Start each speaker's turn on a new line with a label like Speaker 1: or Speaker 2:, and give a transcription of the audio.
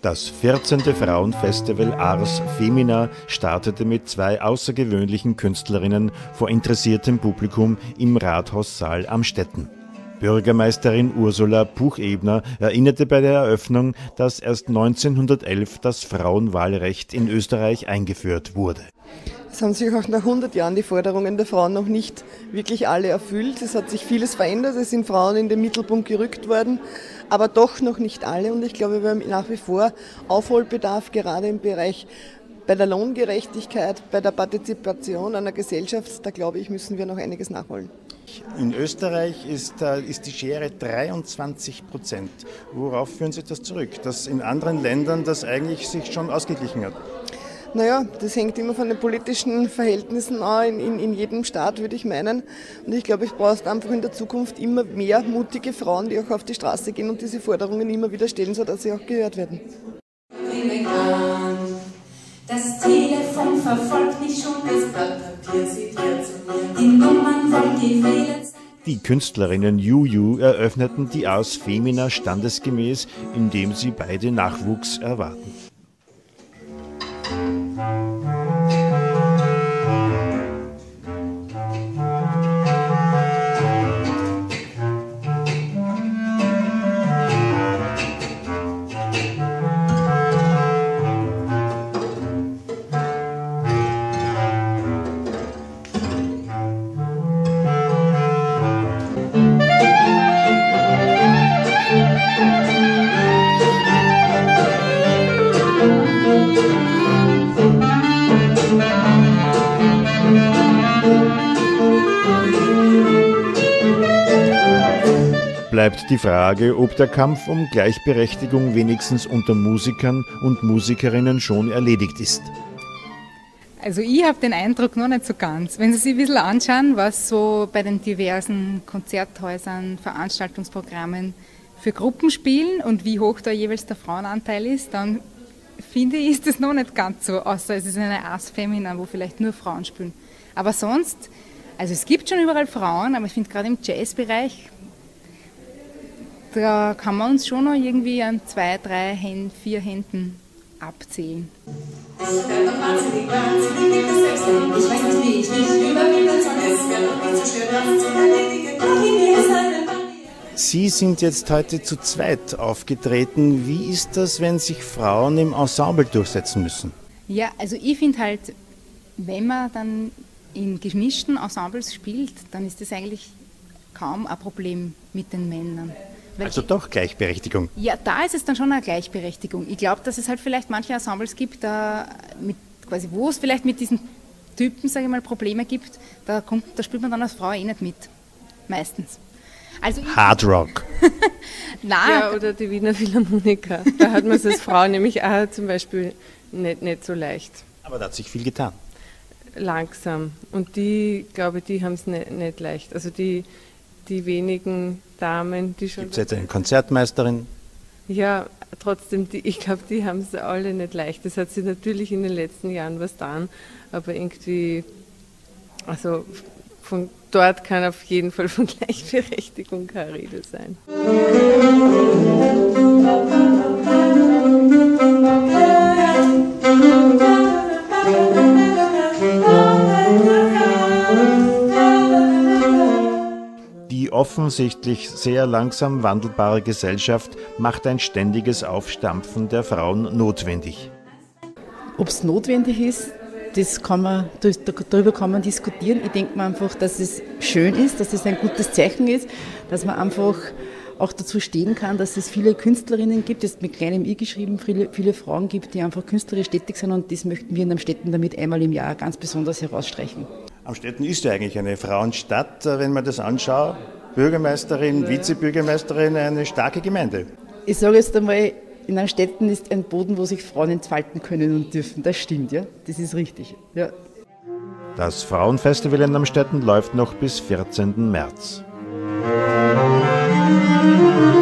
Speaker 1: Das 14. Frauenfestival Ars Femina startete mit zwei außergewöhnlichen Künstlerinnen vor interessiertem Publikum im Rathaussaal Amstetten. Bürgermeisterin Ursula Buchebner erinnerte bei der Eröffnung, dass erst 1911 das Frauenwahlrecht in Österreich eingeführt wurde.
Speaker 2: Es haben sich auch nach 100 Jahren die Forderungen der Frauen noch nicht wirklich alle erfüllt. Es hat sich vieles verändert, es sind Frauen in den Mittelpunkt gerückt worden, aber doch noch nicht alle. Und ich glaube, wir haben nach wie vor Aufholbedarf, gerade im Bereich bei der Lohngerechtigkeit, bei der Partizipation an der Gesellschaft. Da glaube ich, müssen wir noch einiges nachholen.
Speaker 1: In Österreich ist die Schere 23%. Worauf führen Sie das zurück? Dass in anderen Ländern das eigentlich sich schon ausgeglichen hat?
Speaker 2: Naja, das hängt immer von den politischen Verhältnissen an, in jedem Staat, würde ich meinen. Und ich glaube, es braucht einfach in der Zukunft immer mehr mutige Frauen, die auch auf die Straße gehen und diese Forderungen immer wieder stellen, sodass sie auch gehört werden.
Speaker 3: Das Telefon verfolgt mich schon, das Blatt Papier sieht jetzt die Nummern wollt die wählen.
Speaker 1: Die Künstlerinnen Juju eröffneten die Ars Femina standesgemäß, indem sie beide Nachwuchs erwarten. Bleibt die Frage, ob der Kampf um Gleichberechtigung wenigstens unter Musikern und Musikerinnen schon erledigt ist.
Speaker 4: Also ich habe den Eindruck noch nicht so ganz. Wenn Sie sich ein bisschen anschauen, was so bei den diversen Konzerthäusern, Veranstaltungsprogrammen für Gruppen spielen und wie hoch da jeweils der Frauenanteil ist, dann finde ich, ist das noch nicht ganz so, außer es ist eine Ars Femina, wo vielleicht nur Frauen spielen. Aber sonst, also es gibt schon überall Frauen, aber ich finde gerade im Jazzbereich, da kann man uns schon noch irgendwie an 2, 3, 4 Händen abzählen.
Speaker 3: Ich werde doch wahnsinnig gibt es selbst nicht. Ich weiß nicht, wie ich mich überwinden soll. Es wäre doch nicht so schön, das zu erledigen.
Speaker 1: Sie sind jetzt heute zu zweit aufgetreten. Wie ist das, wenn sich Frauen im Ensemble durchsetzen müssen?
Speaker 4: Ja, also ich finde halt, wenn man dann in gemischten Ensembles spielt, dann ist das eigentlich kaum ein Problem mit den Männern.
Speaker 1: Also doch Gleichberechtigung?
Speaker 4: Ja, da ist es dann schon eine Gleichberechtigung. Ich glaube, dass es halt vielleicht manche Ensembles gibt, wo es vielleicht mit diesen Typen, sage ich mal, Probleme gibt, da spielt man dann als Frau eh nicht mit. Meistens. Also
Speaker 1: Hard Rock.
Speaker 5: Nein. Ja, oder die Wiener Philharmoniker. Da hat man es als Frau nämlich auch zum Beispiel nicht so leicht.
Speaker 1: Aber da hat sich viel getan.
Speaker 5: Langsam. Und die, glaube ich, die haben es nicht leicht. Also die wenigen Damen, die schon...
Speaker 1: Gibt es jetzt eine Konzertmeisterin?
Speaker 5: Ja, trotzdem, ich glaube, die haben es alle nicht leicht. Das hat sich natürlich in den letzten Jahren was getan, aber irgendwie, also von dort kann auf jeden Fall von Gleichberechtigung keine Rede sein.
Speaker 1: Die offensichtlich sehr langsam wandelbare Gesellschaft macht ein ständiges Aufstampfen der Frauen notwendig.
Speaker 6: Ob es notwendig ist, darüber kann man diskutieren. Ich denke mir einfach, dass es schön ist, dass es ein gutes Zeichen ist, dass man einfach auch dazu stehen kann, dass es viele Künstlerinnen gibt, es mit kleinem I geschrieben, viele Frauen gibt, die einfach künstlerisch tätig sind, und das möchten wir in Amstetten damit einmal im Jahr ganz besonders herausstreichen. Amstetten
Speaker 1: ist ja eigentlich eine Frauenstadt, wenn man das anschaut. Bürgermeisterin, Vizebürgermeisterin, eine starke Gemeinde.
Speaker 6: Ich sage jetzt einmal, in Amstetten ist ein Boden, wo sich Frauen entfalten können und dürfen. Das stimmt, ja, das ist richtig. Ja.
Speaker 1: Das Frauenfestival in Amstetten läuft noch bis 14. März.